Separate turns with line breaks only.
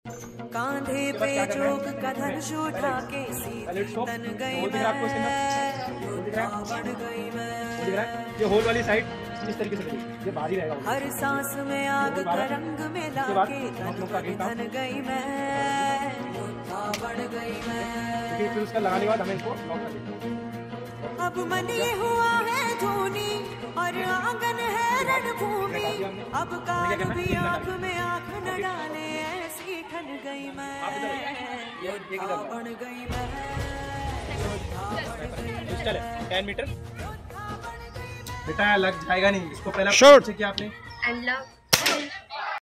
कांधे पे जोग का धनुष उठा के तन गई मैं, बढ़ गई मैं।
ये होल वाली साइड इस तरीके से ये भारी रहेगा।
हर सांस में आग का रंग मिला के तन गई मैं, बढ़ गई मैं।
फिर उसका लगाने के बाद हमें इसको लॉक कर देंगे।
अब मन ये हुआ है धोनी और आंगन है रणभूमि, अब काल भी आंख में आंख न डाले, ऐसी ठन गई मैं, बढ़ गई मैं।
10 मीटर बेटा लग जाएगा नहीं इसको, पहला
शॉट
किया आपने।